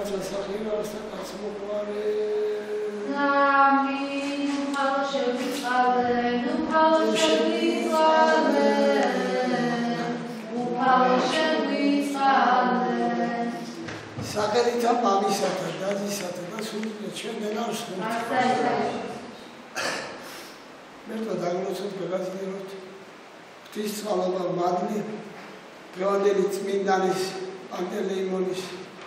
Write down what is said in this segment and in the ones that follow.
Ragatza Sahira Sakas Mukware. Amin. Sakarita Mamisata, Dazisata, Chundenar School. Merto Dagrosot, Gazirot, Tis Alaba Madli, Piodelit Mindanis, Antelimonis,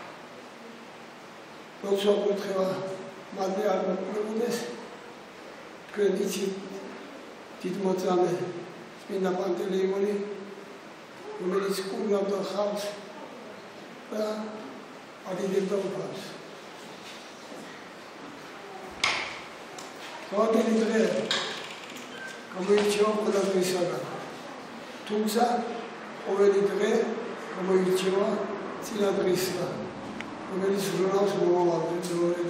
Rosso Putreva, Madli Armodes, Credici, Titmozane, Spina Pantelimoni, Umelis Kurna of the house. I did the house. God is there. Come in Chio, Kodamisaga. Tumsa, already there. Come in Chio, Sinadrisla. Come in Surunas, Mova, and so on.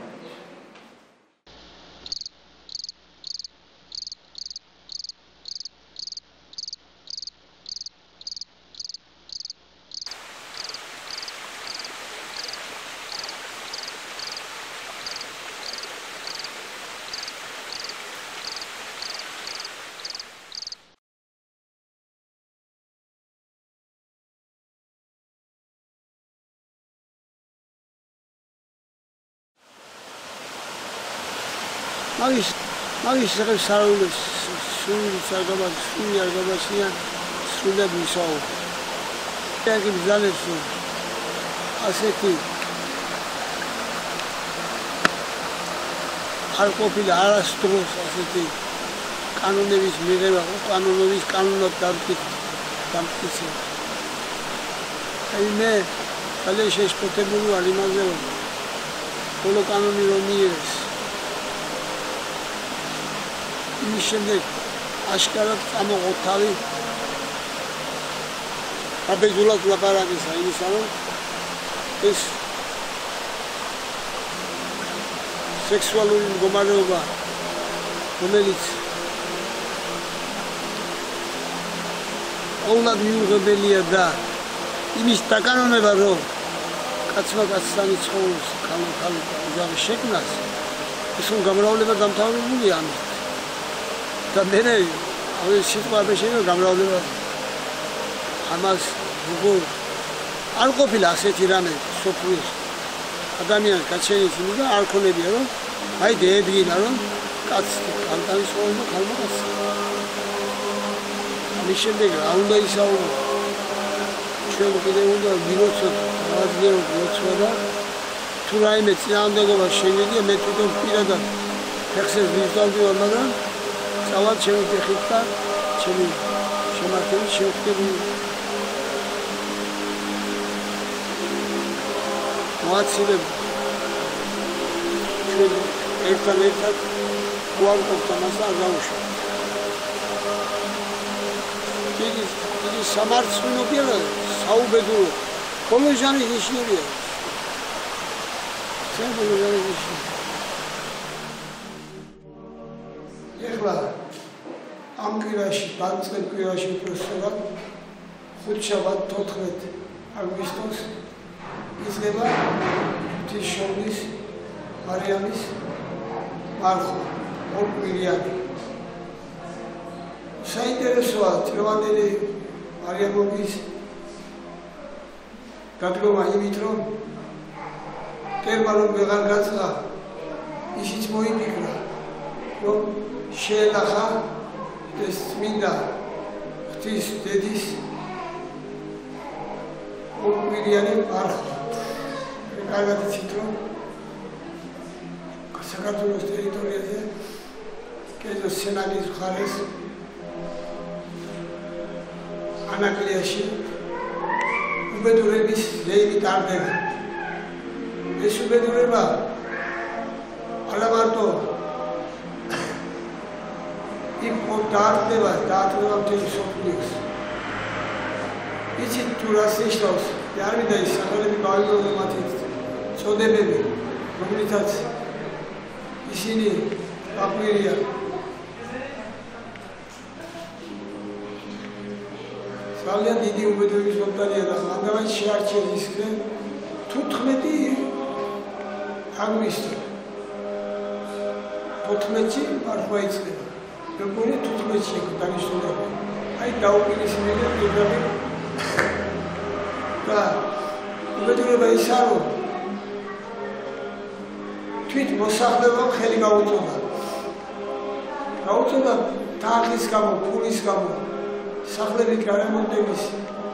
Magis Sarulus, Sun Sargabat, Sunya Gabasian, Sula Bisau. Takim Zanesu, Aseti, Alcopil Arastros, Aseti, Canonevis Mireva, Canonovis, Canon of Tampisi. I may, Kaleshes Potebulu, Alimazero, Polo Canoniro Mires. იმის შემდეგ აშკარად წამოღოთავი აბეზულად ლაპარაკისა იმისა რომ ეს სექსუალური მდგომარეობა რომელიც ყოვლად მიუღებელია და იმის დაკანონება რომ კაცმა კაცსანი ცხოვრობს ქალ შექმნას ეს რომ გამრავლება დამთავრებულია ამით და მე ეს სიტყვა შეიძლება გამრავლება ამას როგორ არ ყოფილა ასეთი რამე სოფლის ადამიანს გაჩენის იმდა არ ქონებია რომ აი დეედგინა რომ კაცი კანტანის ხოლმე ქალმა კაცი ამის შემდეგ რა უნდა ისაუბრო ჩვენ კიდევ უნდა ვილოცოთ რაღაცნაირად ლოცვა და თუ რაიმე წინააღმდეგობა შეგიძლია მე თვითონ პირადად ფეხსეს ვიზავდი მაგრამ Salat çevik ekipta, çevik, şemarteli çevikleri. Muhatsile, şöyle ertan kuvar toptaması azalmış. Dedi samart suyunu bir savu beduru, kolojanı işliyor. Sen kolojanı işliyor. Ეხლა ამ კვირაში, დაწყებ კვირაში უბრალოდ 5 შაბათ 14 აგვისტოს იზრდება ღვთისმშობლის მარიამის მარხვა, ორკვირიანი. საინტერესოა წლევანდელი მარიამობის გადგომა იმით, რომ კერმა რომ ვეღარ გაწყდა, ისიც მოიფიქრა, რომ შეელახა ეს წმინდა ღვთის დედის ორკვირიანი მარხვა. კარგად იცით, რომ საქართველოს ტერიტორიაზე კერძო სენაგის მხარეს ანაკლიაში უბედურების რეიმი ტარდება. ეს უბედურება არა მარტო Dartdeva, Dartdeva მთელი სოფლიოს. იცით თუ რას ნიშნავს? არმინდა ის სახელები გავიგოთ მათი წოდებები, რომლითაც ისინი აკვირია. ძალიან დიდი უბედურების მომტანია და მანდავაც შეარჩიეს ისინი 15 აგვისტო 14-ში მართვა იწყება. მეგონი 15-ში დანიშნულება. აი დაუპირისპირდა პირდაპირ და უბედურება ისა რომ თვით მოსახლებამ ხელი გაუწოდა. გაუწოდა თაღის გამო, ფულის გამო, სახლების გარემონტების,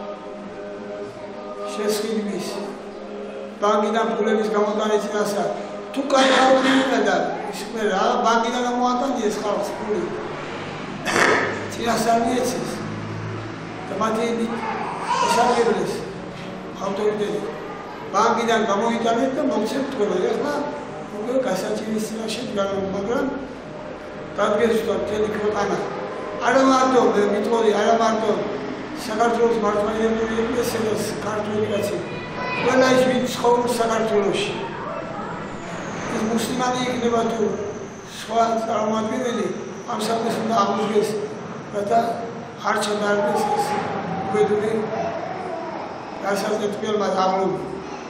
შესყიდვის, ბანკიდან ფულების გამოტანისასა თუ კაი და ისმე რა ბანკიდან გამოატანიეს ხალხს ფული. წინასწარ მიეცეს და მათი ესაგებდეს ავტორიტეტი ბანკიდან გამოიტანეთ და მოგცემთ თქვენ ახლა უკვე გასაჭირის წინაშე დგანო, მაგრამ დადგესდა მთელი ქვეყანა. არა მარტო მიტყოდი, არა მარტო საქართველოს მართლმადიდებლური ეკლესია და ქართული კაცი. ყველა ის ვინც ცხოვრობს საქართველოში. ეს მუსლიმანი იქნება თუ სხვა წარმომადგენელი ამ საქმეს უნდა აღუდგეს, რათა არ ჩადარდეს ეს უბედური გასაზრდელმა დაღლობი.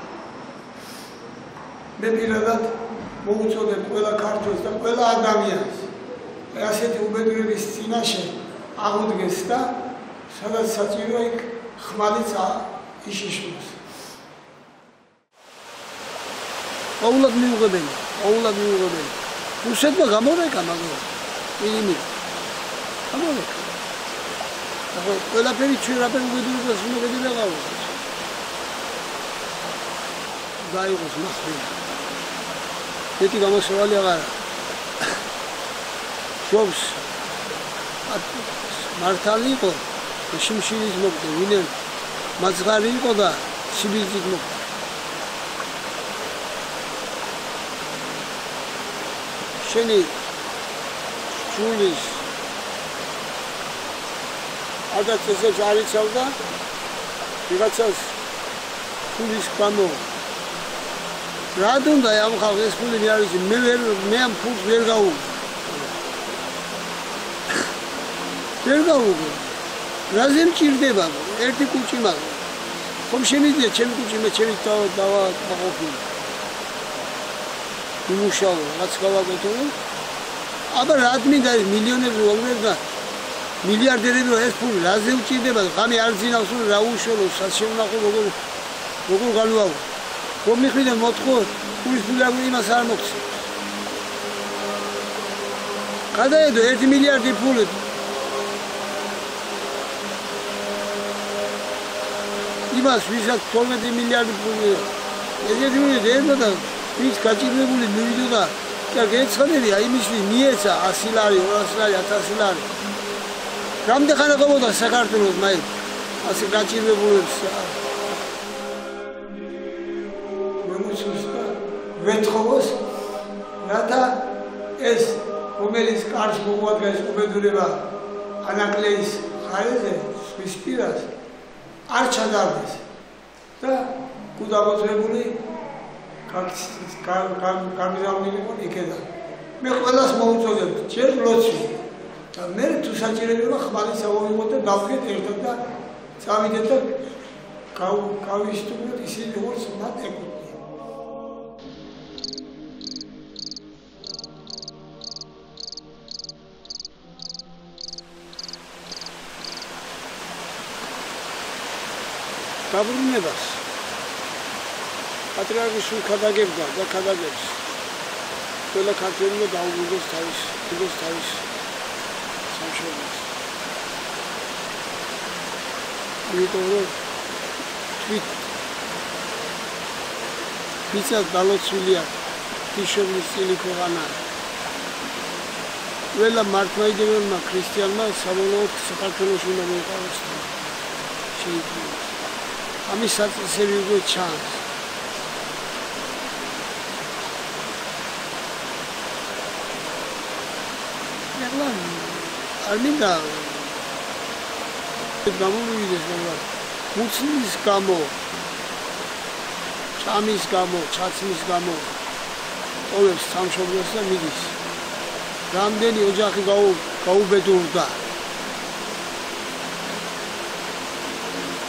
მე პირადად მოუწოდებ ყველა ქართველს და ყველა ადამიანს ასეთი უბედურების წინაშე აღუდგეს და სადაც საჭიროა იქ ხმალიც იშიშვლოს. ყოველად მიუღებელი. რუსეთმა გამორეკა მაგრამ იმი. გამორეკა. ახლა ყველაფერი ჩვენაფერ უბედურებას უნდა ვეღარულოთ. დაიღოს მახვილა. ეთი გამოსავალი აღარა. შობს მართალი იყო და შიმშილის მოკვდა, ვინმე მაძღარი იყო და სიბილძით მოკვდა. შენი ჯულის ადაც ესეც არ იცავდა ვიღაცას ფულის გამო რა თუნდა ამ ხალხს ეს ფული მე არ ვიცი მე ამ ფულს ვერ გავუგო რაზე მჭირდება ერთი კუჭი მაგრამ ხომ შემიძლია ჩემი კუჭი მე ჩემი დავაყოფილო იმუშაო რაც გავაკეთო აბა რა მინდა მილიონები ვაგნერდა მილიარდერები ეს ფული რაზე მჭირდება ღამე არ ძინავს რა უშუალო საშევნახო როგორ განვაო რომ მიხვიდე მოთხო ფულის ფული იმას არ მოგცე გადაედო 1 მილიარდი ფული იმას ვისაც 12 მილიარდი ფული ეგეთი უნდა და ვის გაჭირებული მივიდოდა და გეცხადებია იმისი მიეცა 100 ლარი 200 ლარი 1000 ლარი რამდენი ხანი ყავდა საქართველოს მაინც ასე გაჭირებულებს მემუცუსკა ვეთხოვოს რათა ეს რომელიც კარს მოგვადგეს უბედურება ანაკლეის ხარეზე სვის პირას არ ჩადარდეს და გუდაბოძებული გამიზამილიყო იქედა. მე ყველას მოუწოდებ, ჯერ ლოცვი. და მე თუ საჭიროა ხმალის ავიღოთ და დავდგეთ ერთად და წავიდეთ და გავისტუმროთ ისინი როგორც მათ ეკუთვნიან. დაბრუნებას პატრიარქი სულ ქადაგებდა და ქადაგებს. ყველა ქართველი დაუბრუნდეს თავის სამშობლოს. იმიტომ რომ თვითონ დალოცვილია თიშობის წილი ქვეყანა. ყველა მართლმადიდებელმა ქრისტიანმა საბოლოოდ საქართველოს უნდა მოიყავოს. შეიძლება ამის საწესები უკვე ჩანს. არ მინდა გამოვიდეს მაგრამ მუცლის გამო ჭამის გამო ჩაცმის გამო ყოველს სამშობლოს და მიდის რამდენი ოჯახი გაუბედურდა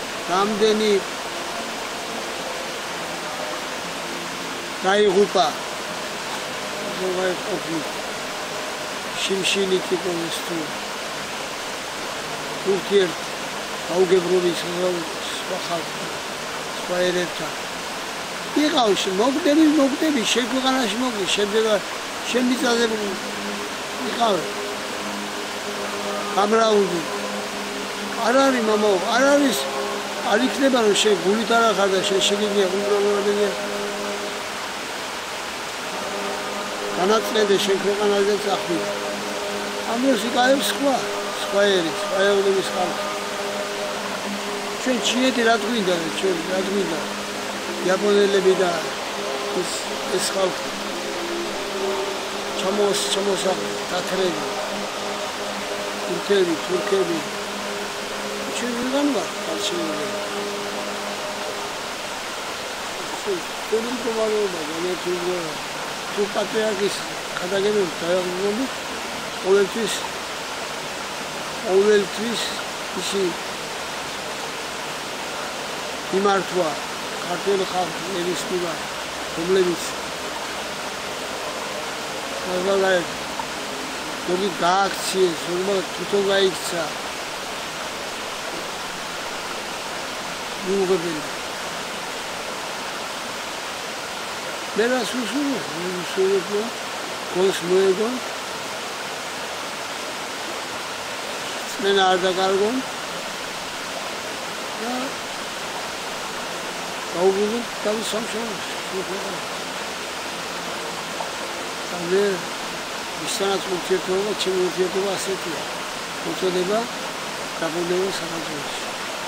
რამდენი გაიღუპა როგორ ყოფილი შიმშილით იყო ეს თუ ურთიერთ აუგებრობის სხვა ხალხი სხვა ერებთან იყავს მოგდები შეგვეყანაში მოგდი შემდეგ შემიწაზე იყავ გამრავლდი არ არის მამაო არ არის არ იქნება რომ შენ გულით არ ახარ და შენ შეგიძლია უბრალოდ განაწილე შენ ქვეყანაზე წახვიდე ამას იკავებს სხვა ერი სხვა ევროპის ხალხი ჩვენ ჩინეთი რა გვინდა იაპონელები და ეს ხალხი ჩამოსა თათრები თურქები ჩვენ ვიღან ვარ ხალხები ჩვენ კომაროება განეთულა თუ პატრიარქის გადაგებებით დააღვნიშნოთ ყოველთვის ისი იმართვა ქართული ხალხი ერისმება რომლებიც მაგალითად მოდი გააქციეს რომელ თვითონ გაიქცა მიუღებელი მე რას უსურვებ გონს მოეგონ მე არ დაკარგონ და გაუგებთ თავის სამშობლოს და ისანაც ურთიერთობა ჩემი ურთიერთობა ასეთია უწოდება დაბრუნება საქართველოში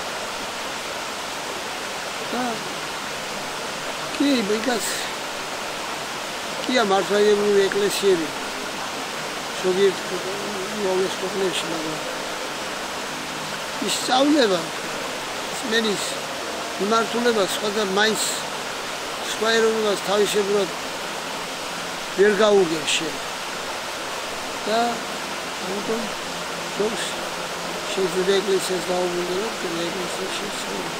და კი ბიგას კია მართლმადიდებლური ეკლესიები ზოგიერთ მოვლენს ქვეყნებში მაგრამ ისწავლება მენის მიმართულება სხვა და მაინც სხვა ეროვნებას თავისებურად ვერ გაუგებს შენ და ამიტომ შობს შეიძლება ეკლესიას დაუბრუნდეთ და ეკლესიას შეცვალოთ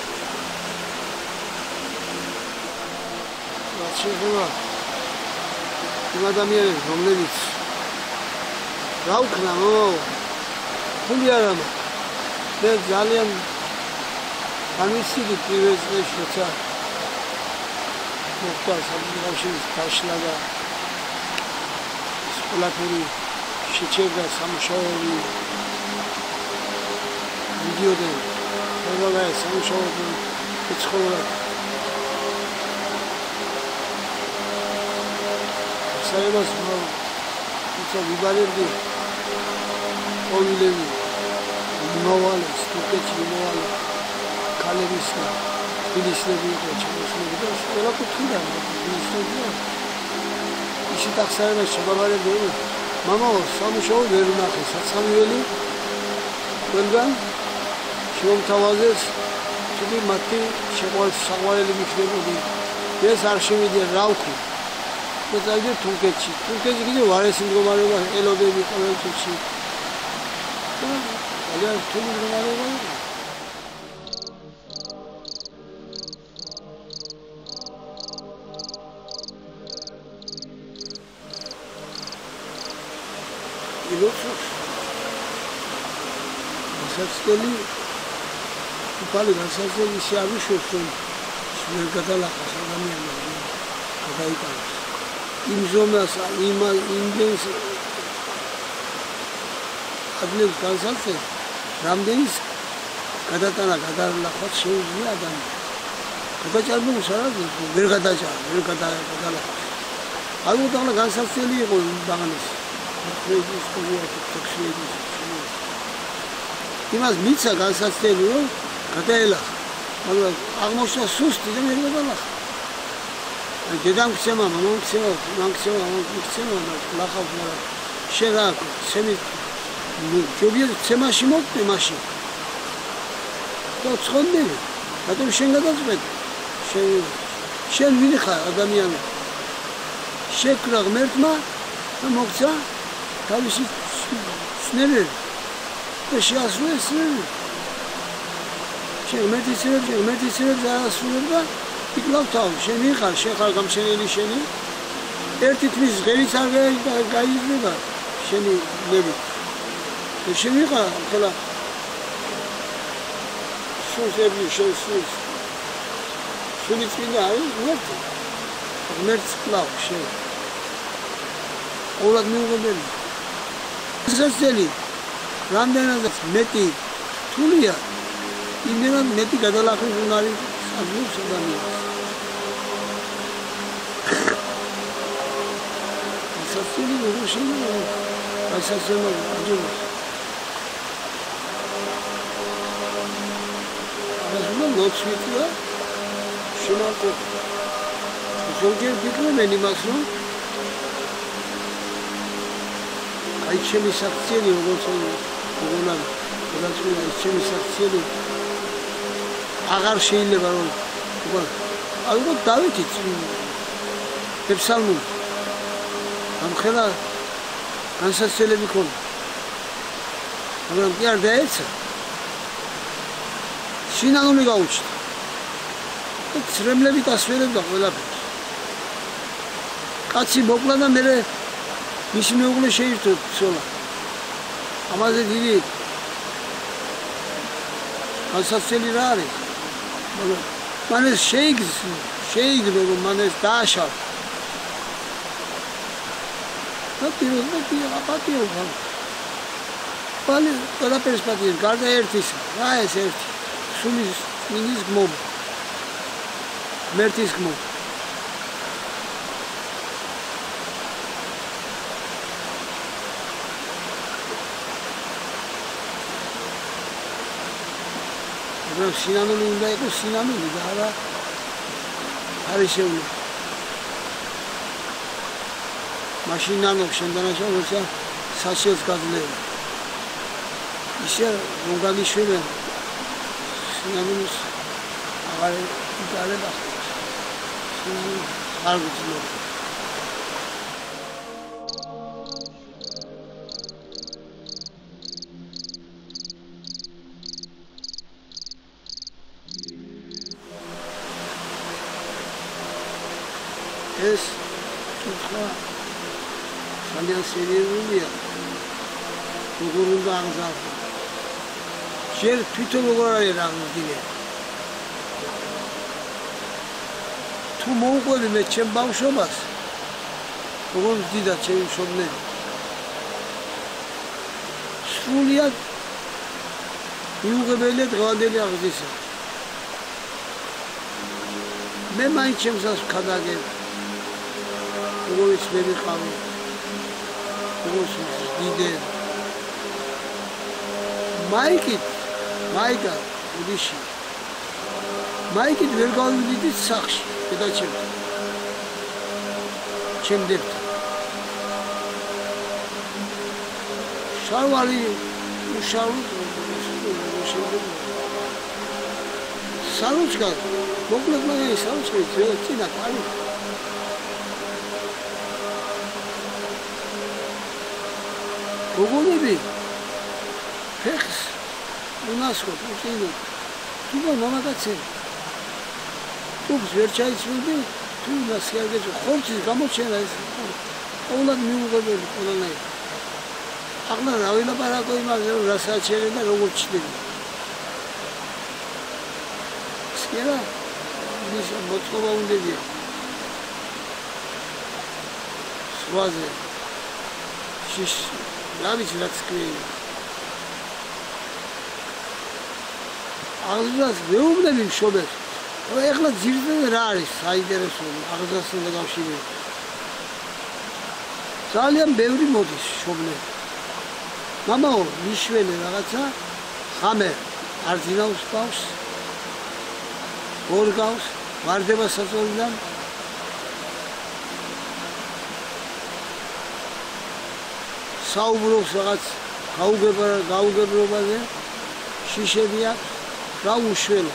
შეიძლება იმ ადამიანებს რომლებიც რა უქნა ხული არ ამა მე ძალიან გამისიდი პირველ წელს როცა მოხდა სამუშაოების დაშლა და სკოლაფური შეჭერდა სამუშაოები ვიდეოდე როგორია სამუშაოები ეცხოვა საერთოდ თუმცა ვიბარებდი ყოველდღე მოვალეს თუკეჩი მოვალე კალერის და ფილისები იყო ჩამოსული და ყველა კუთხიდან ფილისებია ისე დახსარება შეგაბარებდი მამაო სამუშაო ვერ ნახე საცამებელი ყველგან შემოთავაზეს თუმცა მათი საყვარელი მიქნებოდი ეს არ შემიძლია რა ვქო მოძალდე თურქეთში კიდევ არის მდგომარეობა ელოდები ყოველთვის ძალიან რთული მდგომარეობა განსაცდელი უფალი განსაცდელი შეავიშვებს რომ ვერ გადალახოს ადამიანები გადაიკაროს იმ ზომას იმდენს ადლებს განსაცდელს რამდენის გადატანა გადალახვა შეუძლია ადამიანს გადაჭარბობს არა ვერ გადალახოს ალბათ განსაცდელი იყო ბაღანის იმას მიცა განსაცდელი რომ გადაელახა მაგრამ აღმოჩნდა სუსტი და ვერ გადალახა დედამ ქცემა მამამ ქცემა ლახავს მაგრამ შენ რა ცემი ჯობია ცემაში მოკდე მაშინ და ცხონდები რატომ შენ გადაწყვეტ შენ ვინ ხარ ადამიანი შეკრა ღმერთმა და მოგცა თავისი სნერები და შეასრულე სნერები შენ ღმერთის სნერებს არასრულებ და იკლავ თავი შენ ვინ ხარ შენ ხარ გამშენელი შენი ერთი თვის ღერიც არ გაიზრდება შენი ნები. შემიყა ხოლა სულები შესის. სული წინა არის ღმერთი. ღმერთს კლავ შენ. ყოველად მიუღებელი. სასწელი რამდენადაც მეტი თულია იმენად მეტი გადალახვის უნარი აძლევს ადამიანს. სასწელი როგორ შეიძლება სასწელი აჯობს. ამასულა ლოცვით შემაკო ზოგიერთ ფიქრობენ იმას რომ აი ჩემი საქციელი როგორც გონა გადაწყვეტა ჩემი საქციელი აღარ შეიძლება რომ ალბათ დავითიც ეფსალმუნ ამხელა განსაცდელები ქონდა მაგრამ კი არ დაეცა სინანული გაუჩნდა ცრემლები დასვერებდა ყველაფერს კაცი მოკლა და მერე მისი მეუღლე შეირთო ცოლა ამაზე დიდი განსაცდელი რა არის მან ეს შეიგდო რომ მან ეს დააშავა და პირობები აპატიობა პალი ყველაფერს პატიებს გარდა ერთისა რა ეს ერთი სულის მინის გმობა მერტის გმობა სინანული უნდა იყოს სინანული და არა არის შეუძლებელი. მაშინ ნანობს შენ დანაშაულ როცა საშიელს გაძლევენ. ისე რომ გაგიშვებენ სინანულს აღარ იტარება. სინანული არ გძლევს. ეს კითხვა ძალიან სერიოზულია. როგორ უნდა აღზარდო? შენ თვითონ როგორ არის რამოდილი? თუ მოუყვები მე ჩემ ბავშვობას, როგორ ვდიდა ჩემი მშობლები? სრულიად მიუღებელია დღევანდელი აღზრდისა. მე მაინც ჩემსას ვქადაგებ. როგორც მე ვიყავი როგორც დიდე მაიკა უდიში მაიკით ვერ გავიდით სახში დედაჩემ ჩემდებდა შარვალი სალუჩკა მოკლედ მაგარი სალუჩკა წინა კარი გოგონები ფეხს უნასხოთ უწინო თუმცა მამაკაცები თუმს ვერ ჩაიცვლიდი თუ ნასიარგეჭ ხორცის გამოჩენა ეს ყოველად მიუღებელი ყველანაირ აღნა რა ვილაპარაკო იმაზე რომ რასაც შეიძლება და როგორ ჩნდება სკერა ის მოწყობა უნდია სვაზე შიშ რა ვიცი რაც ქვია აღზრდას მეუბნები მშობელს ეხლა ძირითადად რა არის საინტერესო აღზრდასთან დაკავშირებით ძალიან ბევრი მოდის მშობლები მამაო მიშვენე რაღაცა ხამე არ ძინავს ბავშვს ორ გავს ვარდება საწოლიდან საუბრობს რაღაც გაუგებრობაზე შიშები აქვს რა უშველა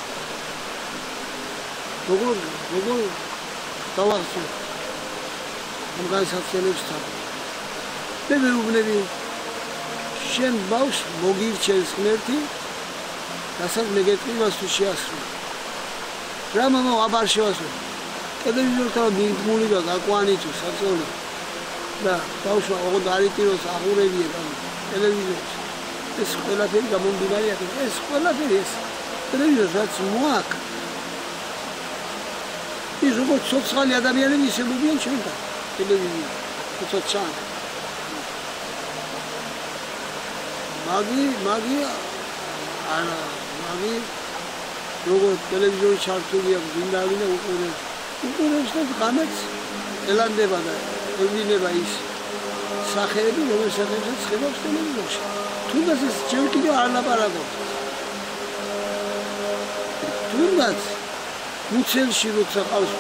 როგორ დავახსოვ ამ განსაცდელებსთან მე მეუბნები შენ ბავშვს მოგირჩევს ღმერთი რასაც მე გეტყვი მას თუ შეასრულე რა მამა აბარ შევასრულე ტელევიზორთან მიგმული და გაკვანიცო საწოლი და ბავშვი ოღონდ არიტიროს აღურებია და ტელევიზორს ეს ყველაფერი გამომდინარე აქ ეს ყველაფერი ეს ტელევიზორს რაც მოაქვს ის როგორც ცოცხალი ადამიანები ისე მოვიან ჩვენთან ტელევიზორ ცოცხალ მაგი არა მაგი როგორც ტელევიზორი ჩართულია გინდავინა უყურებს და გამეც ელანდება და ევლინება ის სახეები რომელსაც ხედავს ტელევიზორში თუნდაც ეს ჯერ კიდევ არ ლაპარაკობს თუნდაც მუცელში როცა ყავს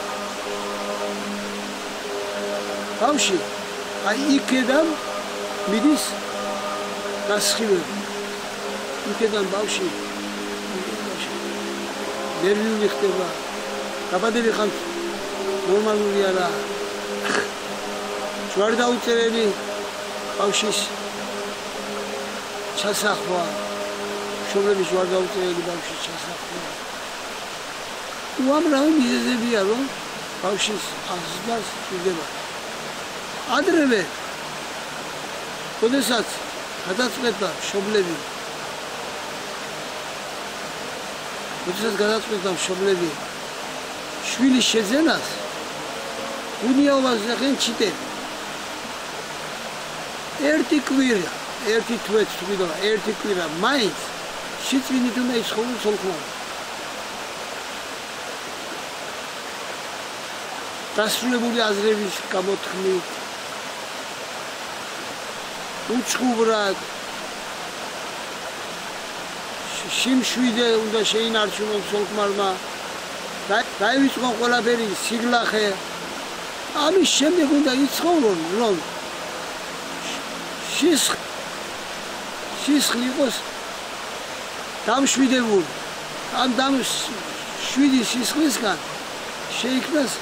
ბავშვი აი იქიდან მიდის გასხივები იქიდან ბავშვი ნერვიული ხდება დაბადები ხან ნორმალური არა ჯვარი დაუწერელი ბავშვის ჩასახვა მშობლების ჯვარი დაუწერელი ბავშვის ჩასახვა უამრავი მიზეზებია რომ ბავშვის აღზრდას ჭირდება ადრევე როდესაც გადაწყვეტა მშობლები მშობლები შვილის შეძენას უნიაობას ეხენ ჩიტები ერთი კვირა ერთი თვეც თვითონ ერთი კვირა მაინც შიწვინით უნდა იცხოვროს ოლქმან დასრულებული აზრების გამოთქმით უჩხუბრად შიმშვიდე უნდა შეინარჩუნოს ოლქმარმა დაივიწყონ ყველაფერი სიგლახე ამის შემდეგ უნდა იცხოვრონ რომ სისხლი იყოს დამშვიდებული ამ შვიდი სისხლისგან შეიქმნას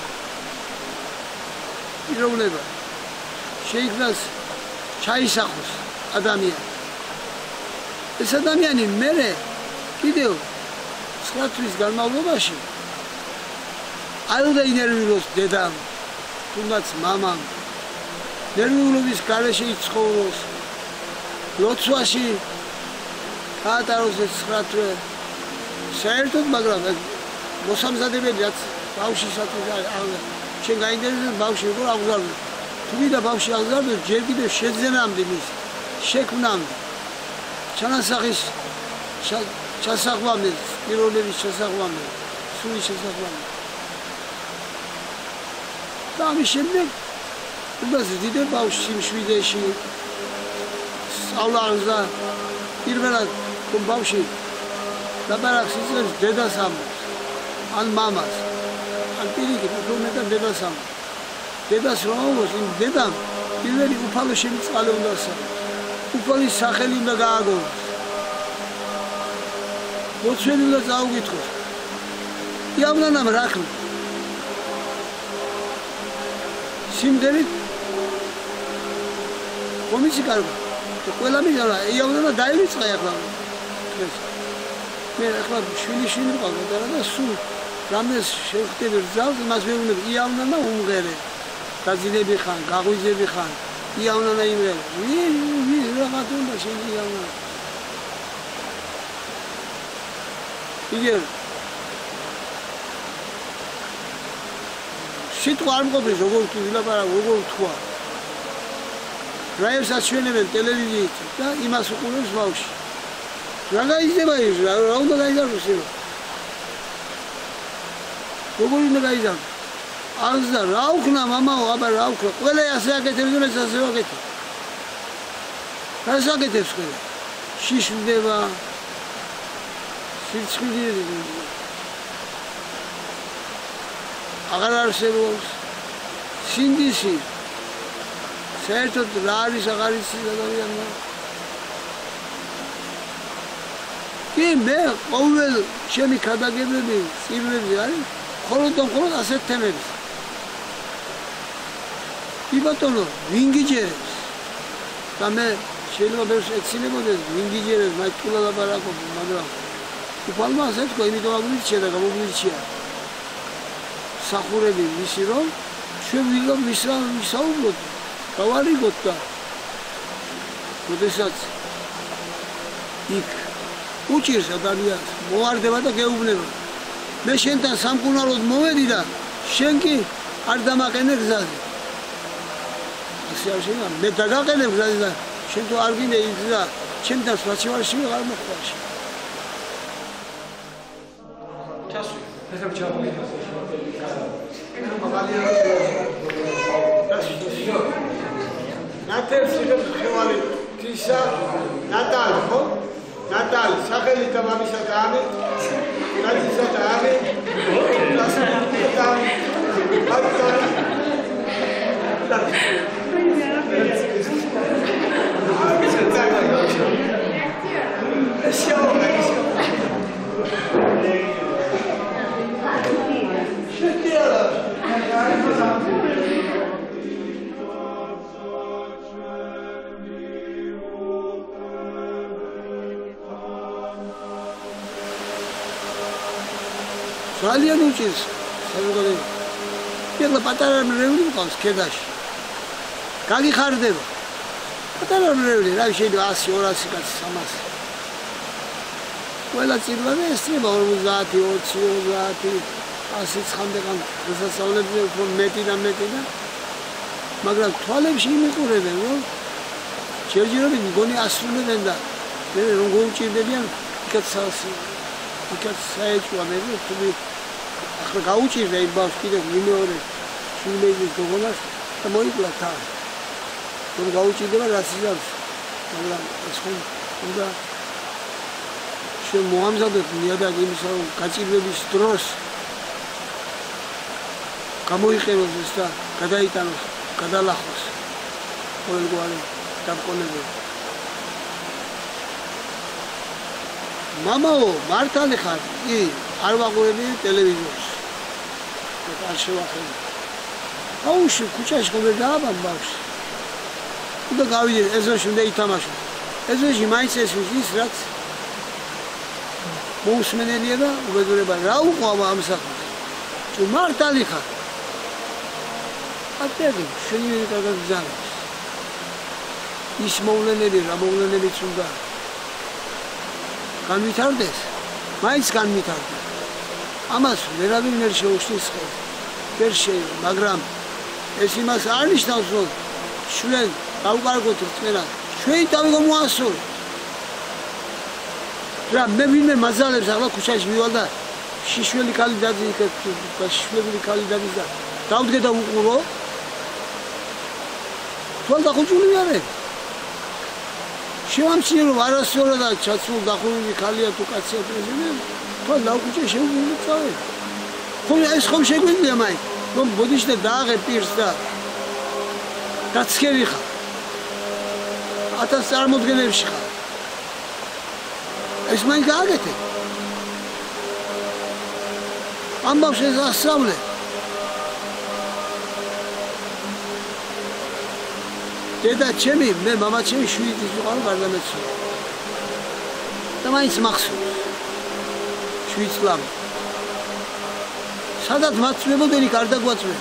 პიროვნება შეიქმნას ჩაისახოს ადამიანი ეს ადამიანი მერე კიდევ 9 თვის განმავლობაში არ უნდა ინერვიროს დედამ თუნდაც მამამ ნერვიულობის გარეშე იცხოვროს ლოცვაში გაატაროს ეს 9 თვე საერთოდ მაგრამ მოსამზადებელი რაც ბავშვისათვის შენ გაინტერესებს ბავშვი როგორ აღზარდეს თუ ვიდა ბავშვი აღზარდეს ჯერ კიდევ შეძენამდე მის შექმნამდე ჩანასახის ჩასახვამდე პიროვნების ჩასახვამდე სულის ჩასახვამდე და ამის შემდეგ უნდა ზრდიდება ბავშვი სიმშვიდეში სწავლა აღზა პირველად რომ ბავშვი ლაპარაკს იწევს დედას ამბობს ან მამას ან პირიქით რომ მეტად დედას ამბობს დედას რომ ამბობს იმ დედამ პირველი უფალო შემიწყალე უნდა ասაოს უფალის სახელი უნდა გააგონოს მოცველი უნდა წაუგითხოს იავნანამ რა ქნა სიმღერით კომიცი კარგა ყველა მიგალა იავნანა დაივიწყა ახლა ეს მე ახლა შვილი მყავდა და სულ რამეს შევხვდები რძალს მას მეუბნები იავნანა უმღერე გაძინები ხან გაღვიძები ხან იავნანა იმღერე ვი რაღაც უნდა შენ იავნანა იგერ სიტყვა არ მყოფის როგორ თუ ვილაპარაკო როგორ თქვა რაებს აჩვენებენ ტელევიზიით და იმას უყურებს ბავშვი რა გაიზრდება ის რა უნდა გაიზარდოს ეს როგორ უნდა გაიზარდოს აღზრდა რა უქნა მამაო აბა რა უქნა ყველა ასე აკეთებს და მეც ასე ვაკეთებ რას აკეთებს ყველა შიშვლდება სიცხილი აღარ არსებობს სინდისი საერთოდ რა არის აღარ იცის ადამიანმა კი მე ყოველ ჩემი ქადაგებები წირვები არის მხოლოდ ასეთ თემებს კი ბატონო ვინ გიჯერებს და მე შეიძლება ბევრს ეცინებოდეს ვინ გიჯერებს მაიტკულა ლაპარაკობ მაგრამ უფალმა ასე თქვა იმიტომ აგვირჩია და გამოგვირჩია მსახურები მისი რომ ჩვენ ვისაუბროთ, დავარიგოთ და როდესაც იქ უჭირს ადამიანს მოვარდება და გეუბნება. მე შენთან სამკურნალოდ მოვედი და შენ კი არ დამაყენე გზაზე. ასე არ შეიძლება, მე დაგაყენე გზაზე და შენ თუ არ გინდა ის გზა ჩემთან სვაჩევარში ვეღარ მოხვაში. ჩასვი. ეს რა ჩავყვი. ნათელს ხევალი თისა ნატალი ხო? ნატალი სახელი და მამისა და ამი ნაცისა და ამი ძალიან უჭირს საზოგადოება. ეხლა პატარა მრევლი მყავს ქედაში. გაგიხარდება. პატარა მრევლი, რა შეიძლება 100, 200 კაცი 300. ყველა წირვանը ესწრება 50, 20, 30, 100-ამდე დასასწავლებზე უფრო მეტი და მაგრამ თვალებში იმიყურებენ, რომ ჯერჯერობით მგონი ასრულებენ და მე რომ გოუჭირდებიან იქაც საეჭვია მე თუ ახლა გაუჭირდა იმ ბავშვს კიდევ მეორე შვილების გოგონას და მოიკლა თან. რომ გაუჭირდება რაც იზავს. მაგრამ ეს ხომ უნდა შემოამზადოთ ნიადაგი იმისა რომ გაჭირვების დროს გამოიყენოს ეს და გადაიტანოს, გადალახოს ყოველგვარი დამკონებელი. მამაო, მართალი ხარ? კი, არ ვაყურები ტელევიზორს. არ შევახები. აუში ქუჩაში ხომ ვერ დააბან ბავშვს. უნდა გავიდე ეზოში უნდა ითამაშო. ეზოში მაინც ესვის ის რაც მოусმენელია და უბედურება რა უყვავა ამ საქმეს. თუ მართალი ხარ? ატები, შენი გადაგზავნეს. ის მოვლენები, რა მოვლენებიც უნდა განვითარდეს, მაინც განვითარდეს. ამას ვერავინ ვერ შეუშვეს ხელს. ვერ შეიძლება, მაგრამ ეს იმას არ ნიშნავს, რომ ჩვენ დავკარგოთ რწმენას. ჩვენი თავი გამოასწოროთ. რა მე ვინმე მაზალებს ახლა ქუჩაში მივალ და შიშველი ქალი დაძიქე და შიშველი ქალი დადის და დავდგე და უყურო. თვალ დახუჭული არა. შევამჩნიე რომ არასწორადაა ჩაცმულ დახურული ქალია თუ კაცია პრეზიდენტი, თვალ დაუჭე შეუძლია წავე. ხომ ეს ხომ შეგვიძლია მაინც რომ ბოდიში და დააღე პირს და დაცქერი ხარ. 1000 წარმოდგენებში ხარ. ეს მაინც გააკეთე. ამბავს ეს ასწავლე. დედა ჩემი, მე მამა ჩემი შვიდის ვიყავ გარდამეცო. და მაინც მახსოვს. 7 წლამდე. სადაც მაცვლებოდნენ იქ არ დაგვაწვენ.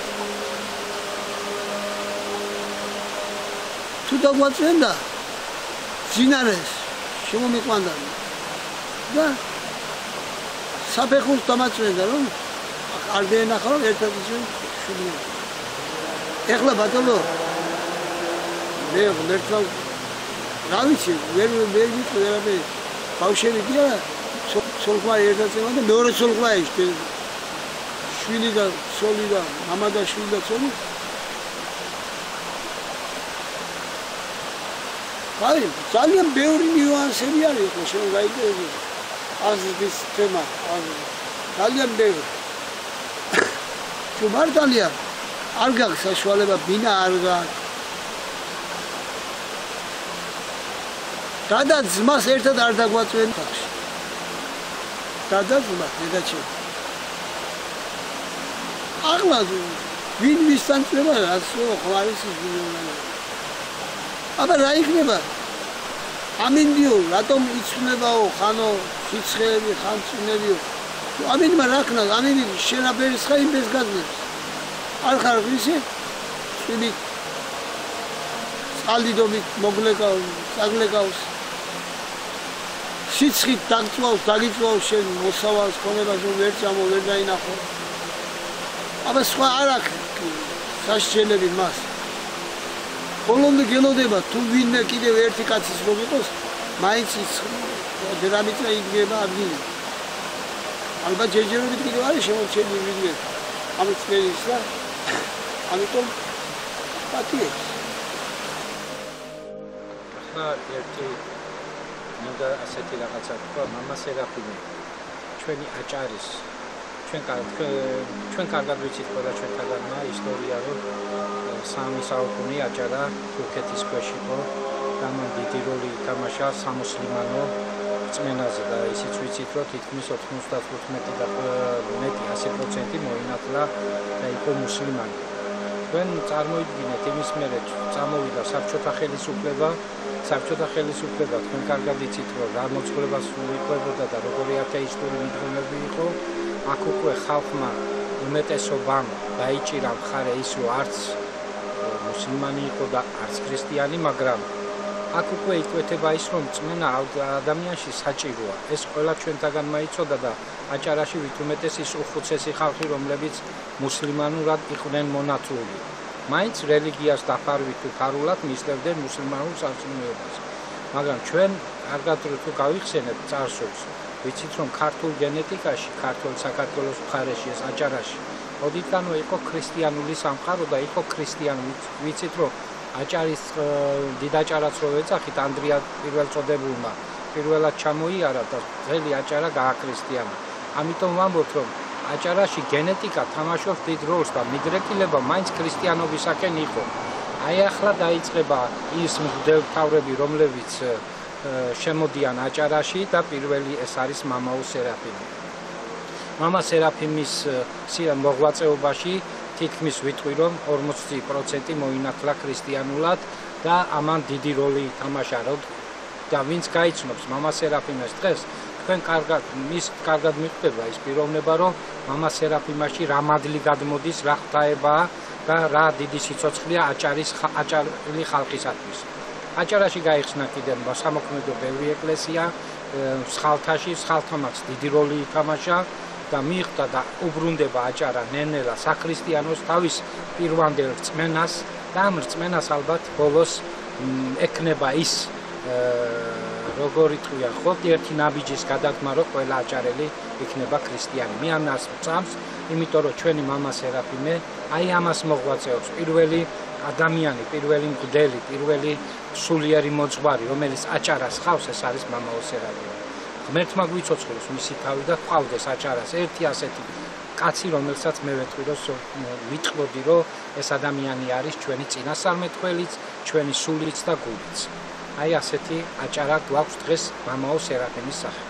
თუ დაგვაწვენ და ძინარეს შემომიყვანდა. და საფეხურს დამაწვენდა რომ არ დაენახა რომ ერთად შუბნია. ეხლა ბატონო მე მერტლა რა ვიცი ვერ ვიყავი ბავშვები და სოლხვა ერთად წევა და მეორე სოლხვა ეშტე შვილი და სოლი და მამა და შვილი და სოლი აი ძალიან ბევრი ნიუანსები არის ხო შენ გაიგე აზრის თემა ძალიან ბევრი თუ მართალია არ გაქვს საშუალება ბინა არ გაქვს დადა ძმას ერთად არ დაგვაწვენ თახში დადა ძმა დედაჩემ აღლა ვინ ვისთან წვება რასო ხო არის აბა რა იქნება ამინდიო რატომ იცვლებაო ხანო სიცხეები ხან წვინებიო ამინმა რა ქნა, ამინი შენაბერის ხა იმბეს გაზნებს. არ ხარ ვისი? წვილი წყალდიდობით მოგლეკავს, წაგლეკავს. სიცხით დაგიწვავს შენ მოსავალს ქონებას რომ ვერ წამო, ვერ დაინახო. აბა სხვა არ აქვს სასჯელები მას. ბოლომდე გელოდება თუ ვინმე კიდევ ერთი კაცის რომ იყოს, მაინც დრამიტა იდგება ადგილი. ალბათ ჯერჯერობით კიდევ არის შემორჩენილი ვინმე ამის წელის და ამიტომ პატიებს. ახლა ერთი მინდა ასეთი რაღაცა თქვა, მამა სერაფიმე ჩვენი აჭარის ჩვენ კარგად ვიცით ყველა ჩვენთაგანმა ისტორია რომ სამი საუკუნე აჭარა თურქეთის ქვეშ იყო და მან დიდი როლი ითამაშა სამუსლიმანო რწმენაზე და ისიც ვიცით რომ თითქმის 95% და მეტი 100% მოინათლა და იყო მუსლიმანი. ჩვენ წარმოიდგინეთ იმის მერე წამოვიდა საბჭოთა ხელისუფლება თქვენ კარგად იცით რომ რა მოძღვრებას უიყვებოდა და როგორი ათეისტური მიდგომები იყო. აქ უკვე ხალხმა უმეტესობამ დაიჭირა მხარე ის რომ არც მუსლიმანი იყო და არც ქრისტიანი, მაგრამ აქ უკვე იკვეთება ის რომ წმენა ადამიანში საჭიროა. ეს ყველა ჩვენთაგან მაიცოდა და აჭარაში ვით უმეტეს ის უხუცესი ხალხი რომლებიც მუსლიმანურად იყვნენ მონათლული. მაინც რელიგიას დაფარვით ფარულად მისდევდნენ მუსლიმანურ სარწმუნოებას. მაგრამ ჩვენ კარგად თუ გავიხსენებთ წარსულს, ვიცით რომ ქართულ გენეტიკაში, ქართულ საქართველოს მხარეში, ეს აჭარაში, ოდითანვე იყო ქრისტიანული სამყარო და იყო ქრისტიანი. ვიცით რომ აჭარის დიდაჭარაც რო ეძახით ანდრია პირველწოდებულმა, პირველად ჩამოიარა და ძველი აჭარა გააქრისტიანა. ამიტომ ვამბობთ რომ აჭარაში გენეტიკა თამაშობს დიდ როლს და მიდრეკილება მაინც ქრისტიანობისაკენ იყო. აი ახლა დაიწყება ის მღვდელმთავრები, რომლებიც შემოდიან აჭარაში და პირველი ეს არის მამაო სერაფიმე. მამა სერაფიმის მოღვაწეობაში თითქმის ვიტყვი რომ 40% მოინათლა ქრისტიანულად და ამან დიდი როლი ითამაშა. და ვინც გაიცნობს მამა სერაფიმეს დღეს, თქვენ კარგად მიხვდება ის პიროვნება რომ მამა სერაფიმაში რა მადლი გადმოდის, რა ღვთაებაა და რა დიდი სიცოცხლეა აჭარელი ხალხისათვის. აჭარაში გაიხსნა კიდევ სამოქმედო ბევრი ეკლესია, მსხალთამაც დიდი როლი ითამაშა და მიხვდა და უბრუნდება აჭარა ნენელა საქრისტიანოს თავის პირვანდელ რწმენას და ამ რწმენას ალბათ ბოლოს ექნება ის როგორი თქვია ხოლმე ერთი ნაბიჯის გადაგმა რომ ყველა აჭარელი იქნება ქრისტიანი. მე ამას ვწამს, იმიტომ რომ ჩვენი მამა სერაფიმე აი ამას მოღვაწეობს. პირველი ადამიანი, პირველი მღვდელი, პირველი სულიერი მოძღვარი, რომელიც აჭარას ხავს, ეს არის მამაო სერაფიმე. ღმერთმა გვიცოცხლოს მისი თავი და ყავდეს აჭარას ერთი ასეთი კაცი, რომელსაც მე ვიტყოდი რომ ეს ადამიანი არის ჩვენი წინასწარმეტყველიც, ჩვენი სულიც და გულიც. აი ასეთი აჭარა გვაქვს დღეს მამაო სერაფიმის სახით.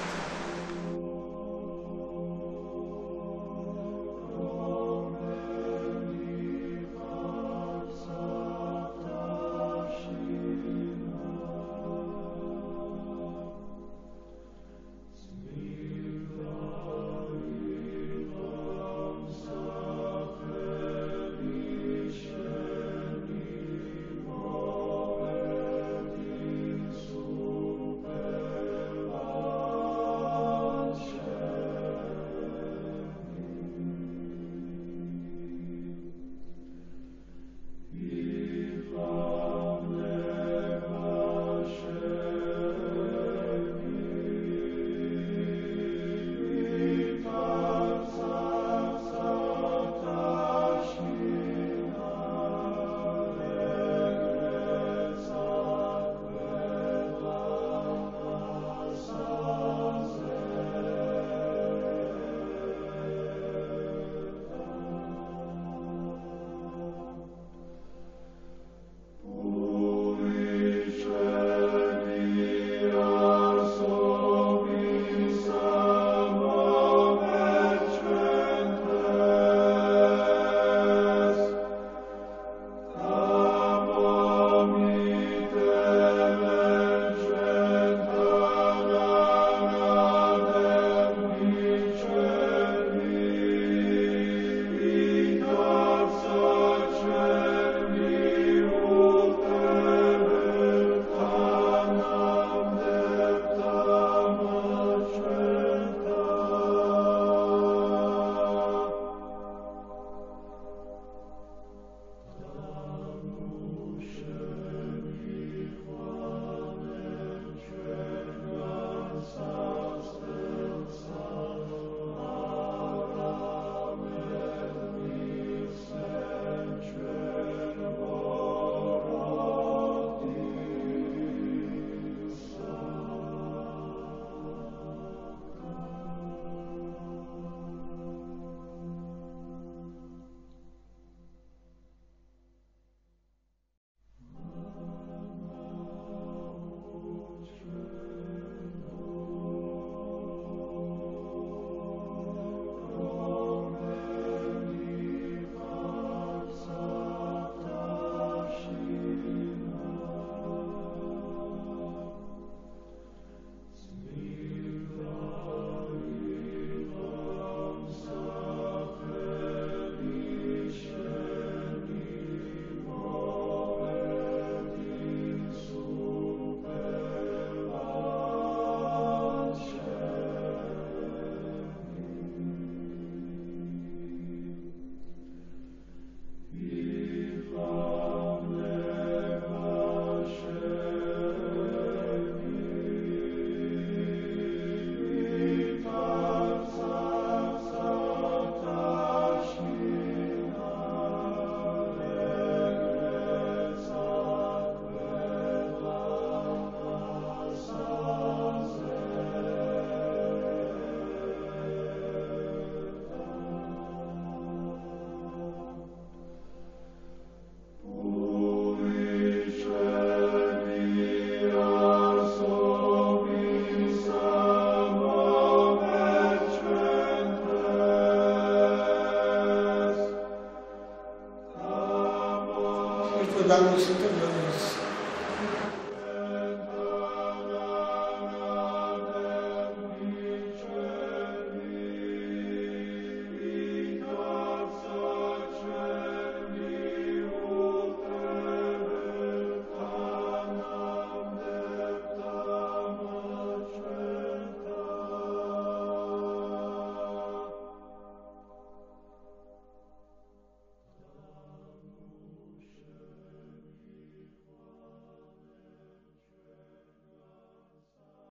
ამის